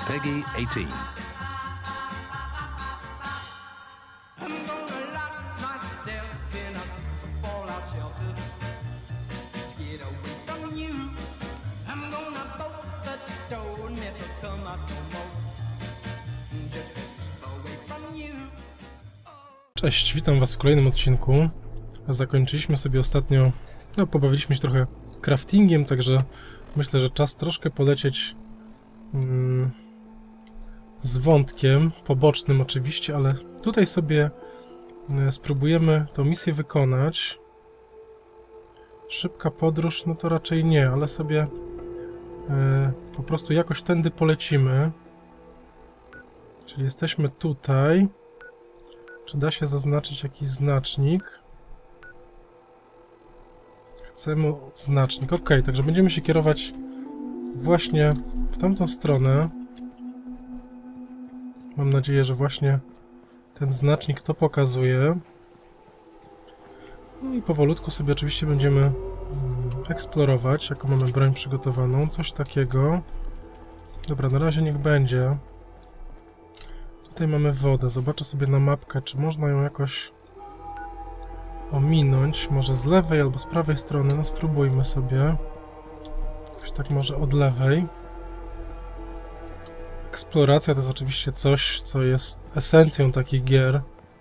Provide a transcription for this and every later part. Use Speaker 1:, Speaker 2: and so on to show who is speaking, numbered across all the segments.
Speaker 1: Peggy 18.
Speaker 2: Cześć, witam was w kolejnym odcinku. Zakończyliśmy sobie ostatnio, pobawiliśmy się trochę craftingiem, także myślę, że czas troszkę polecieć z wątkiem, pobocznym oczywiście, ale tutaj sobie spróbujemy tą misję wykonać. Szybka podróż, no to raczej nie, ale sobie po prostu jakoś tędy polecimy. Czyli jesteśmy tutaj. Czy da się zaznaczyć jakiś znacznik? Chcemy znacznik. Ok, także będziemy się kierować właśnie w tamtą stronę. Mam nadzieję, że właśnie ten znacznik to pokazuje. No i powolutku sobie oczywiście będziemy eksplorować, jaką mamy broń przygotowaną. Coś takiego. Dobra, na razie niech będzie. Tutaj mamy wodę. Zobaczę sobie na mapkę, czy można ją jakoś ominąć. Może z lewej albo z prawej strony. No spróbujmy sobie. Jakoś tak może od lewej. Eksploracja to jest oczywiście coś, co jest esencją takich gier.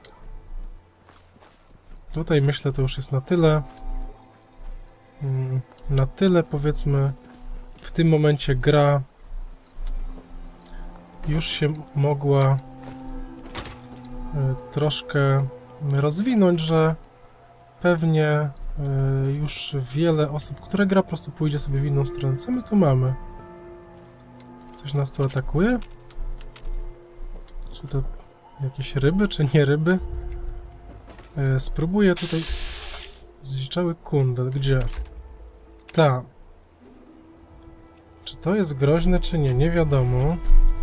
Speaker 2: Tutaj myślę, to już jest na tyle powiedzmy w tym momencie gra już się mogła troszkę rozwinąć, że pewnie już wiele osób, które gra po prostu pójdzie sobie w inną stronę. Co my tu mamy? Coś nas tu atakuje? Czy to jakieś ryby, czy nie ryby? Spróbuję tutaj... Zdziczały kundel. Gdzie? Tam. Czy to jest groźne, czy nie? Nie wiadomo.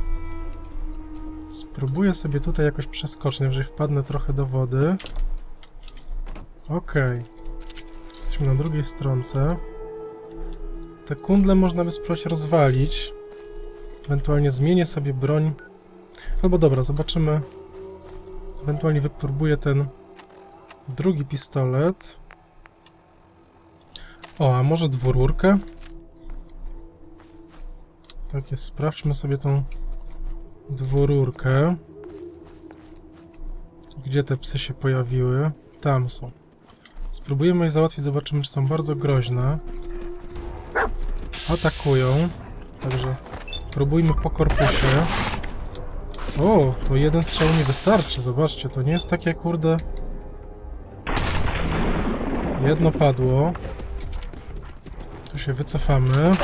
Speaker 2: Spróbuję sobie tutaj jakoś przeskoczyć, jeżeli wpadnę trochę do wody. Okej. Jesteśmy na drugiej stronce. Te kundle można by spróbować rozwalić. Ewentualnie zmienię sobie broń. Albo dobra, zobaczymy. Ewentualnie wypróbuję ten drugi pistolet. O, a może dwururkę? Tak jest, sprawdźmy sobie tą dwururkę. Gdzie te psy się pojawiły? Tam są. Spróbujemy je załatwić, zobaczymy, czy są bardzo groźne. Atakują. Także próbujmy po korpusie. O, to jeden strzał nie wystarczy. Zobaczcie, to nie jest takie, kurde... Jedno padło. Tu się wycofamy.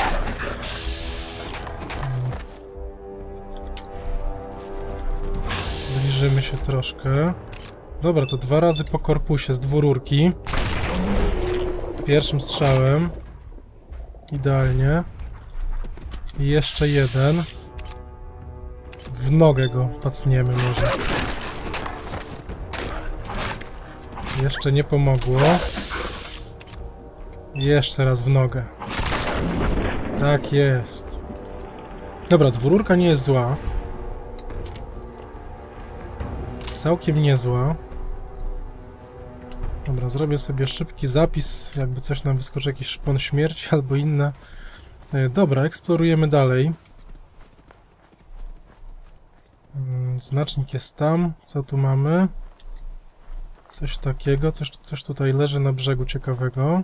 Speaker 2: Zbliżymy się troszkę. Dobra, to 2 razy po korpusie z dwururki. Pierwszym strzałem. Idealnie. I jeszcze jeden. W nogę go pacniemy może. Jeszcze nie pomogło. Jeszcze raz w nogę. Tak jest. Dobra, dwururka nie jest zła. Całkiem niezła. Dobra, zrobię sobie szybki zapis, jakby coś nam wyskoczy, jakiś szpon śmierci albo inne. Dobra, eksplorujemy dalej. Znacznik jest tam. Co tu mamy? Coś takiego, coś tutaj leży na brzegu ciekawego.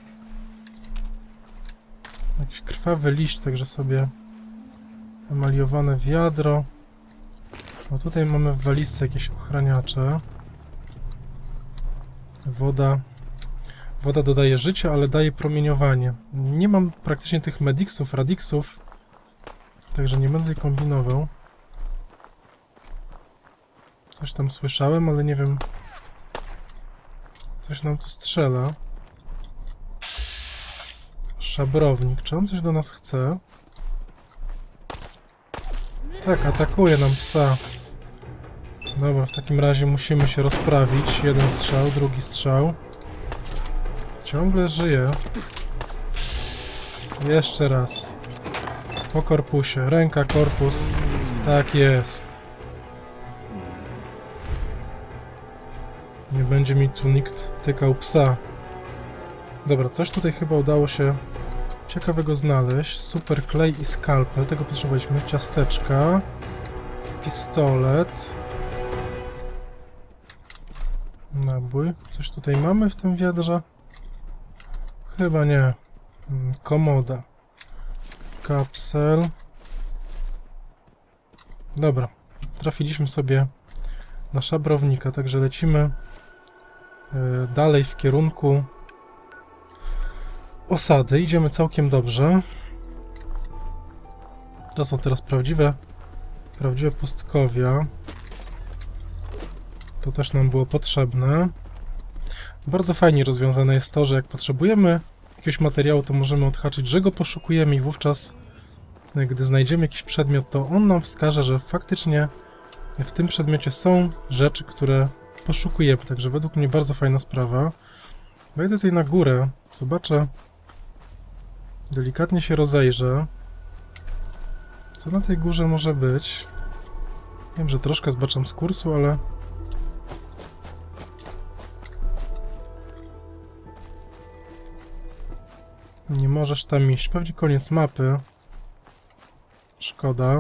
Speaker 2: Jakiś krwawy liść, także sobie emaliowane wiadro. No tutaj mamy w walizce jakieś ochraniacze. Woda. Woda dodaje życie, ale daje promieniowanie. Nie mam praktycznie tych medicsów, radixów, także nie będę kombinował. Coś tam słyszałem, ale nie wiem. Coś nam tu strzela. Szabrownik. Czy on coś do nas chce? Tak, atakuje nam psa. Dobra, w takim razie musimy się rozprawić. Jeden strzał, drugi strzał. Ciągle żyje. Jeszcze raz. Po korpusie. Ręka, korpus. Tak jest. Nie będzie mi tu nikt tykał psa. Dobra, coś tutaj chyba udało się ciekawego znaleźć. Super klej i skalpel. Tego potrzebowaliśmy. Ciasteczka. Pistolet. Nabój. Coś tutaj mamy w tym wiadrze? Chyba nie. Komoda. Kapsel. Dobra. Trafiliśmy sobie na szabrownika, także lecimy dalej w kierunku osady. Idziemy całkiem dobrze. To są teraz prawdziwe pustkowia. To też nam było potrzebne. Bardzo fajnie rozwiązane jest to, że jak potrzebujemy jakiegoś materiału, to możemy odhaczyć, że go poszukujemy i wówczas, gdy znajdziemy jakiś przedmiot, to on nam wskaże, że faktycznie w tym przedmiocie są rzeczy, które poszukujemy. Także według mnie bardzo fajna sprawa. Wejdę tutaj na górę, zobaczę, delikatnie się rozejrzę, co na tej górze może być. Wiem, że troszkę zbaczam z kursu, ale nie możesz tam iść. Pewnie koniec mapy. Szkoda.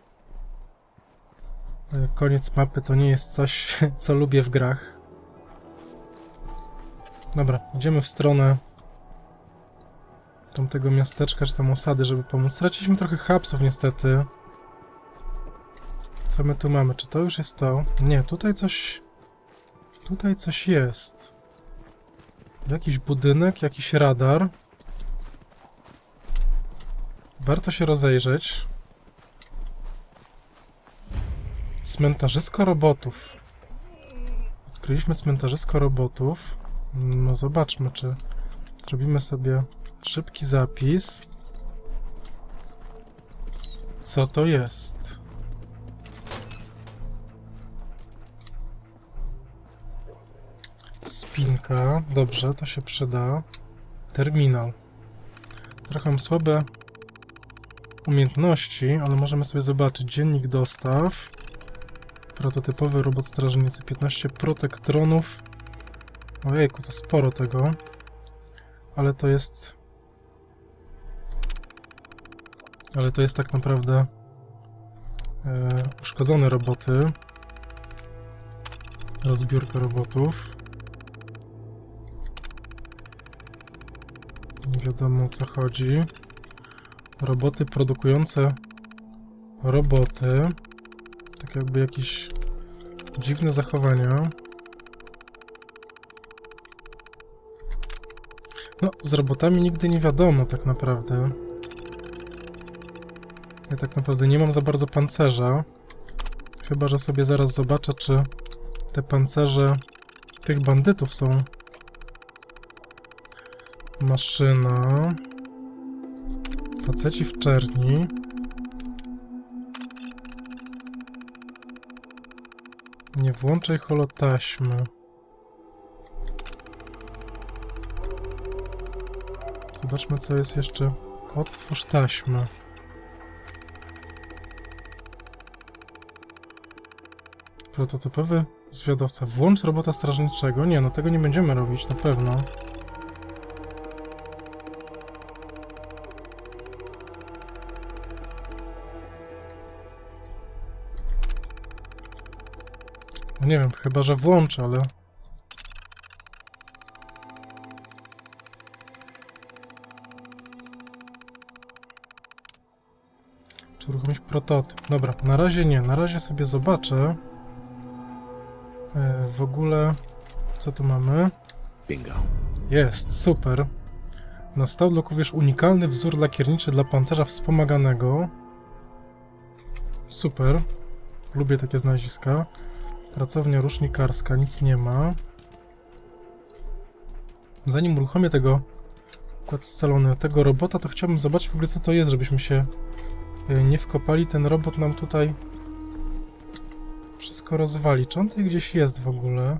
Speaker 2: Koniec mapy to nie jest coś, co lubię w grach. Dobra, idziemy w stronę tamtego miasteczka, czy tam osady, żeby pomóc. Straciliśmy trochę hapsów niestety. Co my tu mamy? Czy to już jest to? Nie, tutaj coś... Tutaj coś jest. Jakiś budynek, jakiś radar. Warto się rozejrzeć. Cmentarzysko robotów. Odkryliśmy cmentarzysko robotów. No zobaczmy, czy zrobimy sobie szybki zapis. Co to jest? Spinka. Dobrze, to się przyda. Terminal. Trochę mam słabe umiejętności, ale możemy sobie zobaczyć. Dziennik dostaw. Prototypowy robot strażnicy. 15 protektronów. Ojejku, to sporo tego. Ale to jest... Ale to jest tak naprawdę uszkodzone roboty. Rozbiórka robotów. Nie wiadomo, o co chodzi. Roboty produkujące roboty. Tak jakby jakieś dziwne zachowania. No, z robotami nigdy nie wiadomo tak naprawdę. Ja tak naprawdę nie mam za bardzo pancerza. Chyba że sobie zaraz zobaczę, czy te pancerze tych bandytów są. Maszyna. Faceci w czerni. Nie włączaj holotaśmy. Zobaczmy, co jest jeszcze. Odtwórz taśmę. Prototypowy zwiadowca. Włącz robota strażniczego. Nie, no tego nie będziemy robić, na pewno. No nie wiem, chyba że włączę, ale... Czy uruchomić prototyp? Dobra, na razie nie. Na razie sobie zobaczę. W ogóle... Co tu mamy?
Speaker 1: Bingo.
Speaker 2: Jest, super. Na stałbloku wiesz unikalny wzór lakierniczy dla pancerza wspomaganego. Super. Lubię takie znaleziska. Pracownia rusznikarska, nic nie ma. Zanim uruchomię tego układ scalony, tego robota, to chciałbym zobaczyć w ogóle, co to jest, żebyśmy się nie wkopali. Ten robot nam tutaj wszystko rozwali. Czy on tutaj gdzieś jest w ogóle?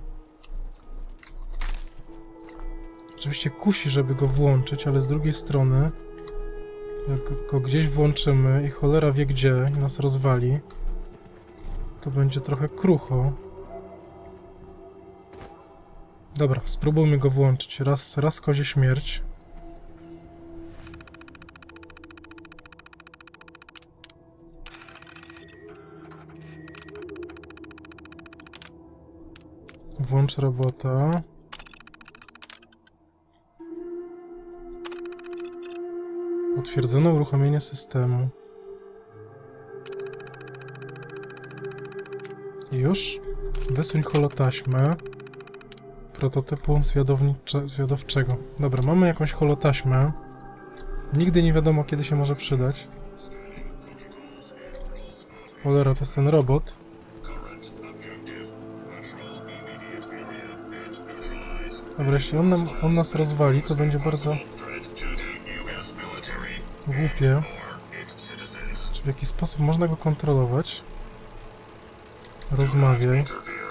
Speaker 2: Oczywiście kusi, żeby go włączyć, ale z drugiej strony, jak go gdzieś włączymy i cholera wie gdzie i nas rozwali, to będzie trochę krucho. Dobra, spróbujmy go włączyć. Raz kozie śmierć. Włącz robota. Potwierdzono uruchomienie systemu. Już. Wysuń holotaśmę. Prototypu zwiadowczego. Dobra, mamy jakąś holotaśmę. Nigdy nie wiadomo, kiedy się może przydać. Cholera, to jest ten robot. Dobra, jeśli on nas rozwali, to będzie bardzo głupie. Czy w jakiś sposób można go kontrolować? Rozmawiaj.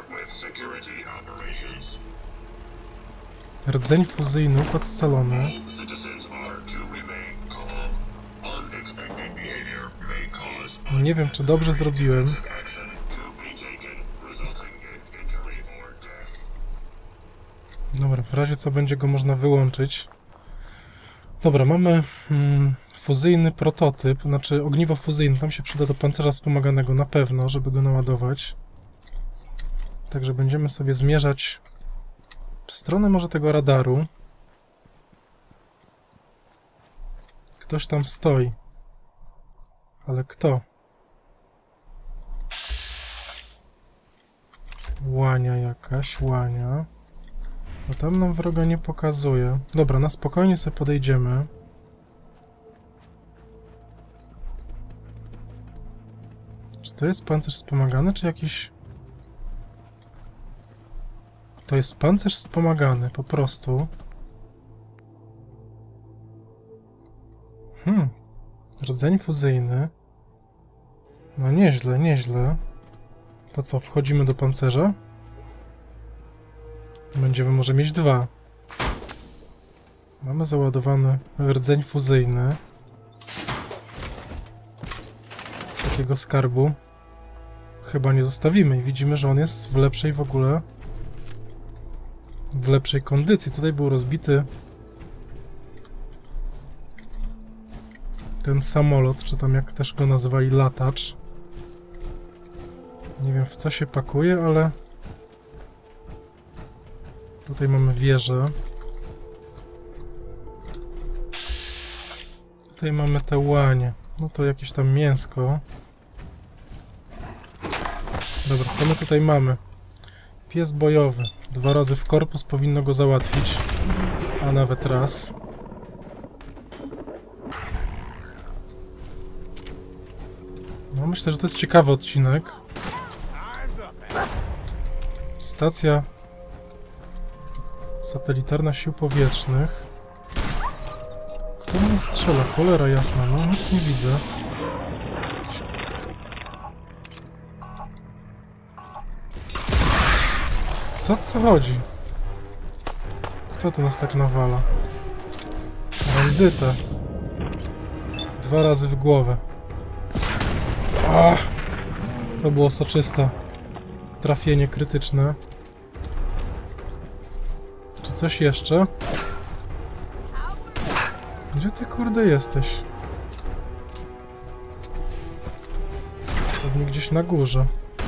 Speaker 2: Rdzeń fuzyjny, układ scalony. Nie wiem, czy dobrze zrobiłem. Dobra, w razie co będzie go można wyłączyć. Dobra, mamy fuzyjny prototyp, znaczy ogniwo fuzyjne. Tam się przyda do pancerza wspomaganego na pewno, żeby go naładować. Także będziemy sobie zmierzać w stronę może tego radaru. Ktoś tam stoi. Ale kto? Łania jakaś, łania. No tam nam wroga nie pokazuje. Dobra, na spokojnie sobie podejdziemy. Czy to jest pancerz wspomagany, czy jakiś... To jest pancerz wspomagany, po prostu. Rdzeń fuzyjny. No nieźle, nieźle. To co, wchodzimy do pancerza? Będziemy może mieć 2. Mamy załadowany rdzeń fuzyjny. Takiego skarbu chyba nie zostawimy i widzimy, że on jest w lepszej w ogóle... w lepszej kondycji. Tutaj był rozbity ten samolot, czy tam jak też go nazywali, latacz. Nie wiem, w co się pakuje, ale tutaj mamy wieżę. Tutaj mamy te łanie. No to jakieś tam mięsko. Dobra, co my tutaj mamy? Pies bojowy. 2 razy w korpus powinno go załatwić. A nawet raz. No myślę, że to jest ciekawy odcinek. Stacja satelitarna sił powietrznych. Kto mnie strzela? Cholera jasna, no nic nie widzę. Co chodzi? Kto tu nas tak nawala? Bandyta. 2 razy w głowę. Ach! To było soczyste. Trafienie krytyczne. Czy coś jeszcze? Gdzie ty kurde jesteś? Pewnie gdzieś na górze.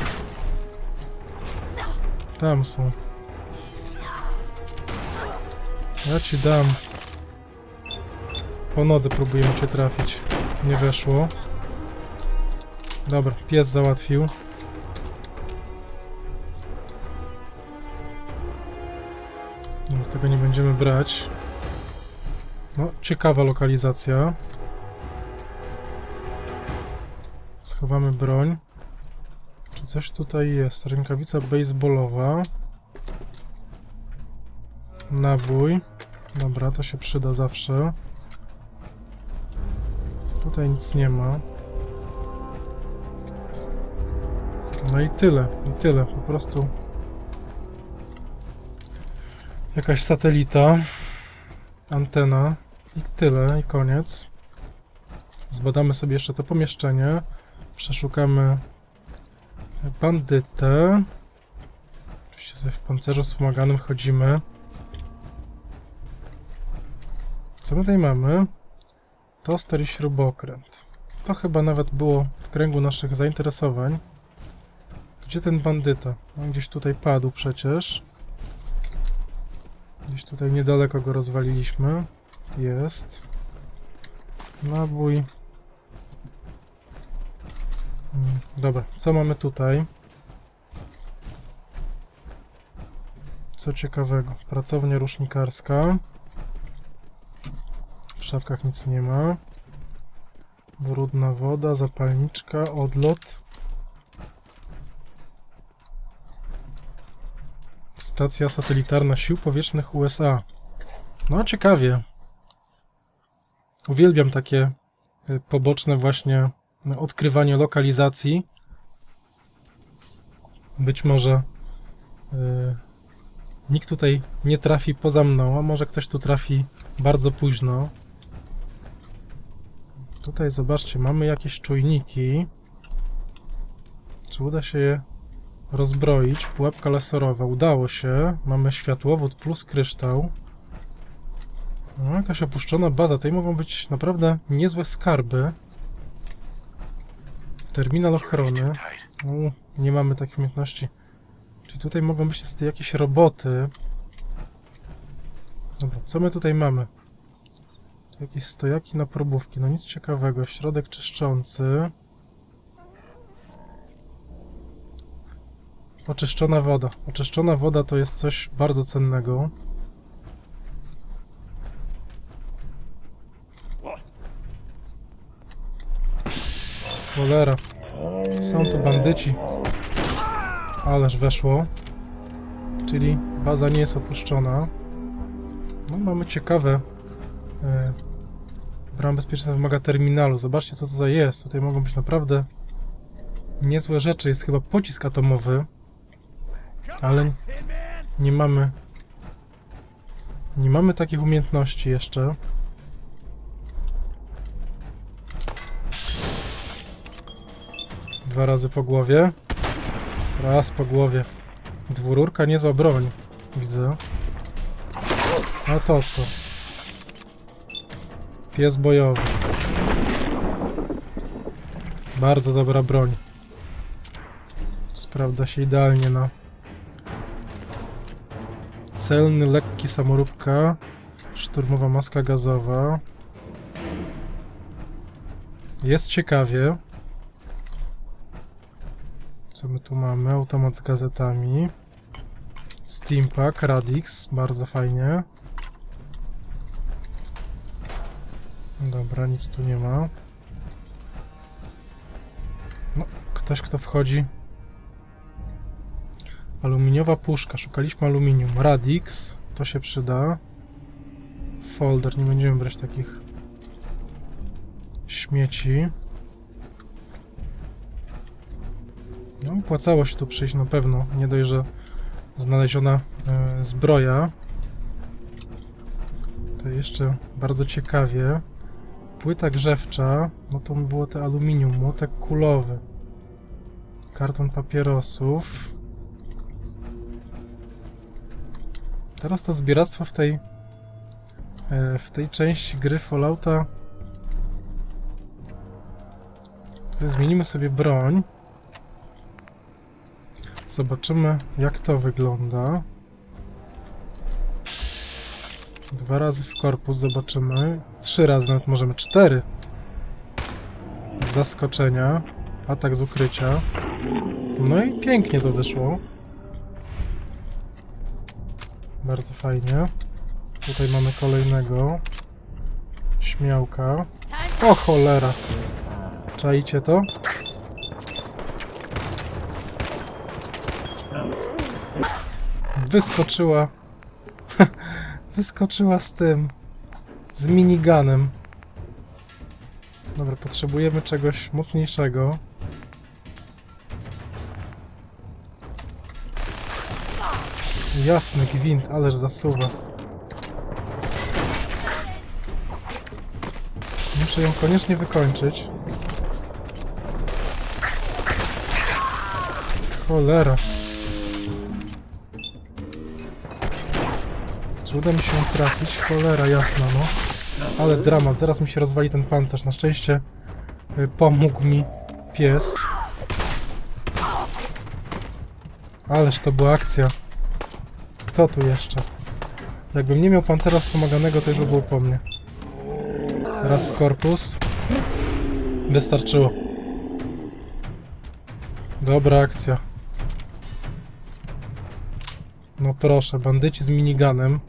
Speaker 2: Tam są. Ja ci dam. Po nodze próbujemy cię trafić. Nie weszło. Dobra, pies załatwił. No, tego nie będziemy brać. No, ciekawa lokalizacja. Schowamy broń. Czy coś tutaj jest? Rękawica baseballowa. Nabój. Dobra, to się przyda zawsze. Tutaj nic nie ma. No i tyle, po prostu jakaś satelita, antena i tyle, i koniec. Zbadamy sobie jeszcze to pomieszczenie, przeszukamy bandytę. Oczywiście sobie w pancerzu wspomaganym chodzimy. Co my tutaj mamy? Toster i śrubokręt. To chyba nawet było w kręgu naszych zainteresowań. Gdzie ten bandyta? No, gdzieś tutaj padł przecież. Gdzieś tutaj niedaleko go rozwaliliśmy. Jest. Nabój. Dobra, co mamy tutaj? Co ciekawego? Pracownia rusznikarska. W szafkach nic nie ma. Brudna woda, zapalniczka, odlot. Stacja satelitarna Sił Powietrznych USA. No, ciekawie. Uwielbiam takie poboczne właśnie odkrywanie lokalizacji. Być może nikt tutaj nie trafi poza mną, a może ktoś tu trafi bardzo późno. Tutaj zobaczcie, mamy jakieś czujniki. Czy uda się je rozbroić? Pułapka laserowa. Udało się. Mamy światłowód plus kryształ. No, jakaś opuszczona baza. Tutaj mogą być naprawdę niezłe skarby. Terminal ochrony. Nie mamy takich umiejętności. Czyli tutaj mogą być niestety jakieś roboty. Dobra, co my tutaj mamy? Tu jakieś stojaki na probówki. No nic ciekawego. Środek czyszczący. Oczyszczona woda. Oczyszczona woda to jest coś bardzo cennego. Cholera. Są tu bandyci. Ależ weszło. Czyli baza nie jest opuszczona. No, mamy ciekawe. Brama bezpieczna wymaga terminalu. Zobaczcie, co tutaj jest. Tutaj mogą być naprawdę niezłe rzeczy. Jest chyba pocisk atomowy. Ale nie mamy takich umiejętności jeszcze. Dwa razy po głowie. Raz po głowie. Dwururka, niezła broń. Widzę. A to co? Pies bojowy. Bardzo dobra broń. Sprawdza się idealnie na celny, lekki samoróbka. Szturmowa maska gazowa. Jest ciekawie. Co my tu mamy? Automat z gazetami. Steampack, Radix. Bardzo fajnie. Dobra, nic tu nie ma. No, ktoś kto wchodzi. Aluminiowa puszka. Szukaliśmy aluminium. Radix. To się przyda. Folder. Nie będziemy brać takich śmieci. No, opłacało się tu przyjść na pewno. Nie dość, że znaleziona zbroja. To jeszcze bardzo ciekawie. Płyta grzewcza. No to było to aluminium. Młotek kulowy. Karton papierosów. Teraz to zbieractwo w tej części gry Fallouta. Tutaj zmienimy sobie broń. Zobaczymy, jak to wygląda. 2 razy w korpus zobaczymy. 3 razy, nawet możemy 4. Z zaskoczenia. Atak z ukrycia. No i pięknie to wyszło. Bardzo fajnie. Tutaj mamy kolejnego śmiałka. O cholera! Czaicie to? Wyskoczyła. Wyskoczyła z tym. Z miniganem. Dobra, potrzebujemy czegoś mocniejszego. Jasny gwint, ależ zasuwa. Muszę ją koniecznie wykończyć. Cholera. Czy uda mi się trafić? Cholera jasna, no. Ale dramat, zaraz mi się rozwali ten pancerz. Na szczęście pomógł mi pies. Ależ to była akcja. Kto tu jeszcze? Jakbym nie miał pancerza wspomaganego, to już by było po mnie. Raz w korpus. Wystarczyło. Dobra akcja. No proszę, bandyci z miniganem.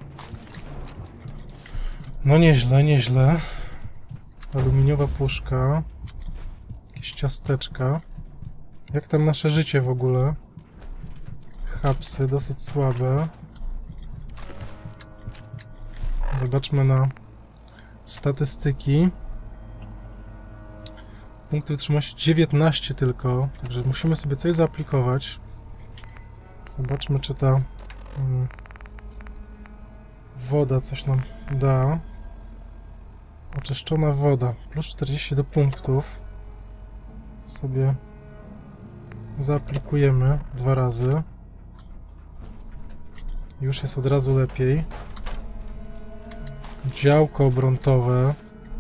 Speaker 2: No nieźle, nieźle. Aluminiowa puszka. Jakieś ciasteczka. Jak tam nasze życie w ogóle? Hapsy, dosyć słabe. Zobaczmy na statystyki. Punkty wytrzymałości 19 tylko, także musimy sobie coś zaaplikować. Zobaczmy, czy ta woda coś nam da. Oczyszczona woda, plus 40 do punktów. To sobie zaaplikujemy 2 razy. Już jest od razu lepiej. Działko obrontowe.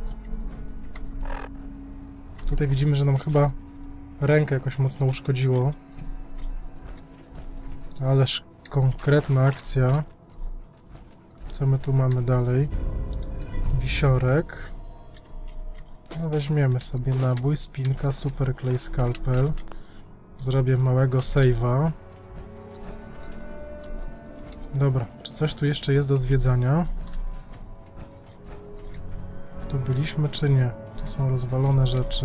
Speaker 2: Tutaj widzimy, że nam chyba rękę jakoś mocno uszkodziło. Ależ konkretna akcja. Co my tu mamy dalej? Wisiorek. No weźmiemy sobie nabój, spinka, super klej, skalpel. Zrobię małego save'a. Dobra, czy coś tu jeszcze jest do zwiedzania? Tu byliśmy, czy nie? To są rozwalone rzeczy.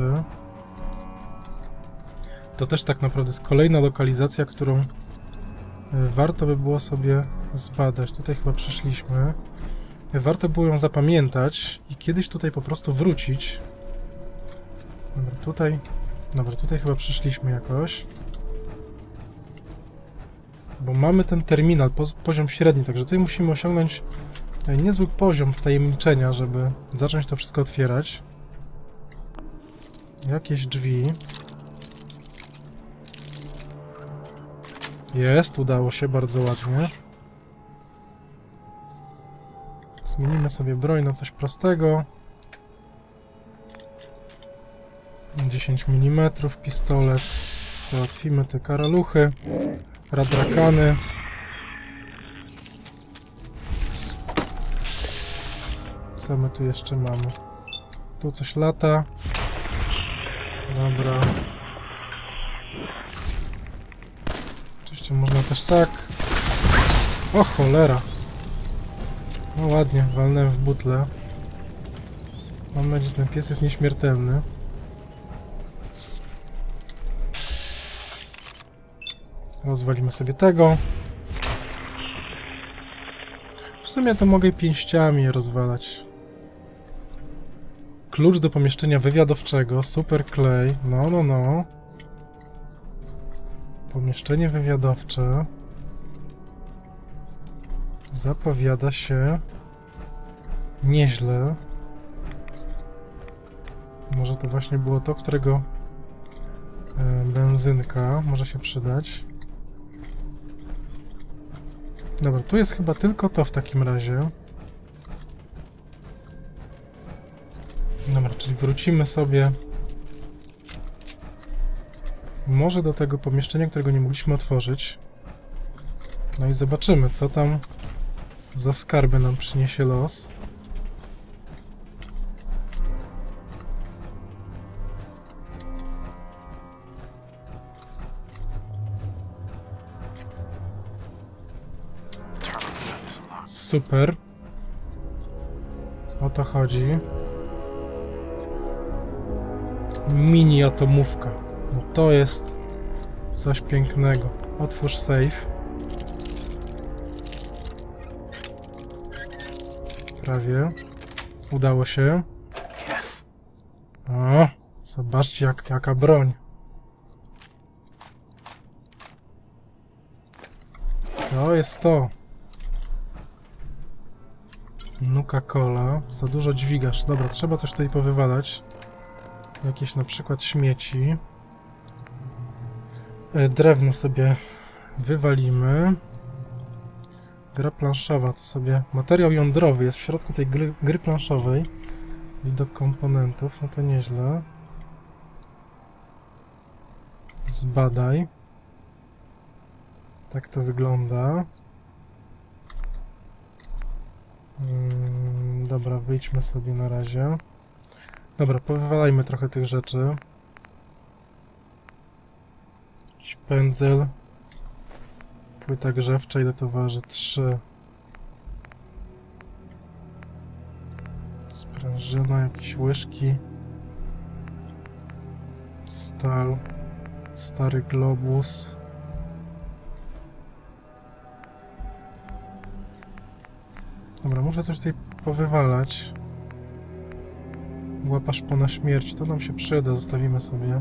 Speaker 2: To też tak naprawdę jest kolejna lokalizacja, którą warto by było sobie zbadać. Tutaj chyba przeszliśmy. Warto było ją zapamiętać i kiedyś tutaj po prostu wrócić. Dobra, tutaj chyba przeszliśmy jakoś. Bo mamy ten terminal, poziom średni, także tutaj musimy osiągnąć niezły poziom wtajemniczenia, żeby zacząć to wszystko otwierać. Jakieś drzwi. Jest, udało się, bardzo ładnie. Zmienimy sobie broń na coś prostego. 10 mm, pistolet. Załatwimy te karaluchy. Radrakany. Co my tu jeszcze mamy? Tu coś lata. Dobra. Oczywiście można też tak. O cholera. No ładnie, walnąłem w butlę. Mam nadzieję, że ten pies jest nieśmiertelny. Rozwalimy sobie tego. W sumie to mogę pięściami je rozwalać. Klucz do pomieszczenia wywiadowczego. Super klej. No. Pomieszczenie wywiadowcze. Zapowiada się nieźle. Może to właśnie było to, którego benzynka może się przydać. Dobra, tu jest chyba tylko to w takim razie. Dobra, czyli wrócimy sobie może do tego pomieszczenia, którego nie mogliśmy otworzyć. No i zobaczymy, co tam za skarby nam przyniesie los. Super. O to chodzi. Mini atomówka. No to jest coś pięknego. Otwórz safe. Prawie. Udało się. O, zobaczcie jaka broń. To jest to. Nuka-Cola. Za dużo dźwigasz. Dobra, trzeba coś tutaj powywalać. Jakieś na przykład śmieci. Drewno sobie wywalimy. Gra planszowa to sobie... Materiał jądrowy jest w środku tej gry planszowej. Widok komponentów, no to nieźle. Zbadaj. Tak to wygląda. Dobra, wyjdźmy sobie na razie. Dobra, powywalajmy trochę tych rzeczy. Jakiś pędzel. Płyta grzewcza, ile to waży? 3. Sprężyna, jakieś łyżki. Stal. Stary globus. Dobra, muszę coś tutaj powywalać. Łapa szpona śmierci, to nam się przyda, zostawimy sobie.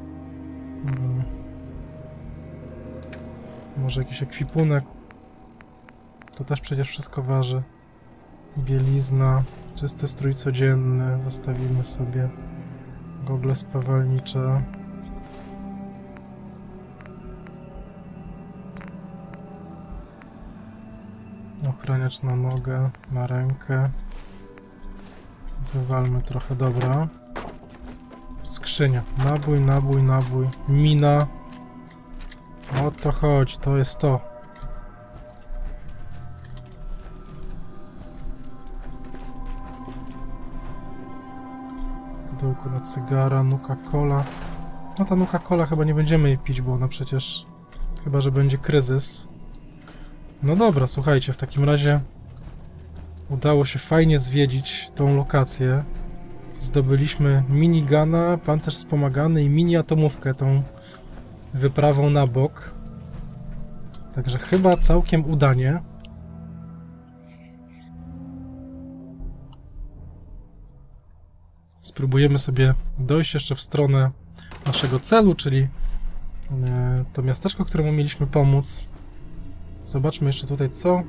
Speaker 2: Może jakiś ekwipunek. To też przecież wszystko waży. Bielizna, czysty strój codzienny, zostawimy sobie. Gogle spawalnicze. Ochraniacz na nogę, na rękę. Wywalmy trochę, dobra. Skrzynia. Nabój, nabój, nabój. Mina. O to chodzi, to jest to. Pudełko na cygara, Nuka-Cola. No ta Nuka-Cola chyba nie będziemy jej pić, bo ona przecież... Chyba że będzie kryzys. No dobra, słuchajcie, w takim razie udało się fajnie zwiedzić tą lokację. Zdobyliśmy minigana, pancerz wspomagany i mini-atomówkę tą wyprawą na bok. Także chyba całkiem udanie. Spróbujemy sobie dojść jeszcze w stronę naszego celu, czyli to miasteczko, któremu mieliśmy pomóc. Zobaczmy jeszcze tutaj co.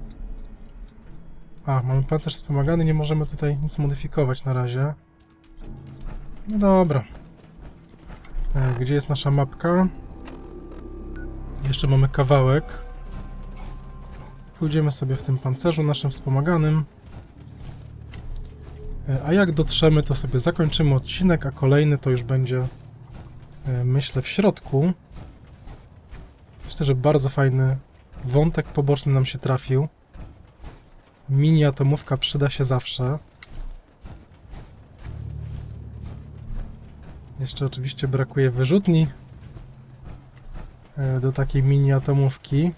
Speaker 2: A, mamy pancerz wspomagany, nie możemy tutaj nic modyfikować na razie. No dobra. Gdzie jest nasza mapka? Jeszcze mamy kawałek. Pójdziemy sobie w tym pancerzu naszym wspomaganym. A jak dotrzemy, to sobie zakończymy odcinek, a kolejny to już będzie, myślę, w środku. Myślę, że bardzo fajny wątek poboczny nam się trafił. Mini atomówka przyda się zawsze. Jeszcze oczywiście brakuje wyrzutni do takiej mini atomówki.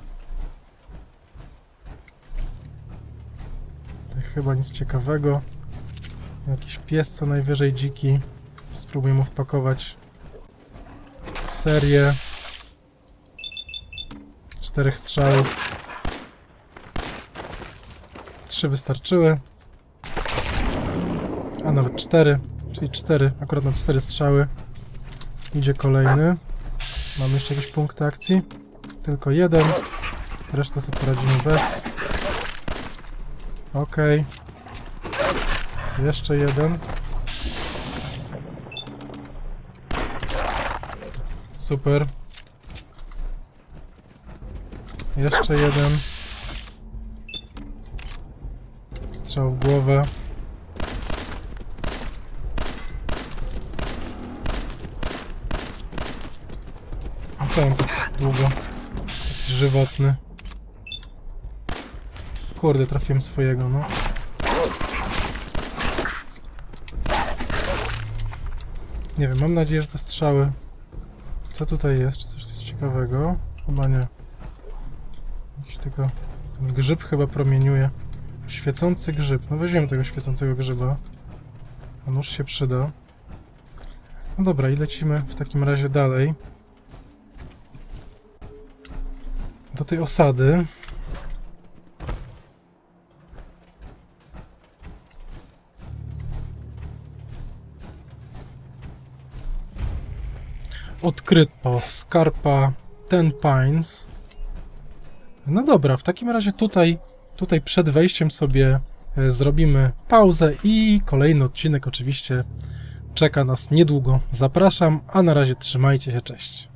Speaker 2: Tutaj chyba nic ciekawego. Jakiś pies co najwyżej dziki. Spróbujemy mu wpakować serię 4 strzałów. 3 wystarczyły. A nawet 4. Czyli 4. Akurat na 4 strzały. Idzie kolejny. Mamy jeszcze jakieś punkty akcji? Tylko 1. Resztę sobie poradzimy bez. Ok. Jeszcze 1. Super. Jeszcze 1. Strzał w głowę. A co on tak długo? Jakiś żywotny. Kurde, trafiłem swojego, no. Nie wiem, mam nadzieję, że te strzały... Co tutaj jest? Czy coś tu jest ciekawego? Chyba nie. Jakiś tylko... Ten grzyb chyba promieniuje. Świecący grzyb. No weźmiemy tego świecącego grzyba. A nóż się przyda. No dobra, i lecimy w takim razie dalej. Do tej osady. Odkryto skarpa Ten Pines. No dobra, w takim razie tutaj przed wejściem sobie zrobimy pauzę i kolejny odcinek oczywiście czeka nas niedługo. Zapraszam, a na razie trzymajcie się, cześć.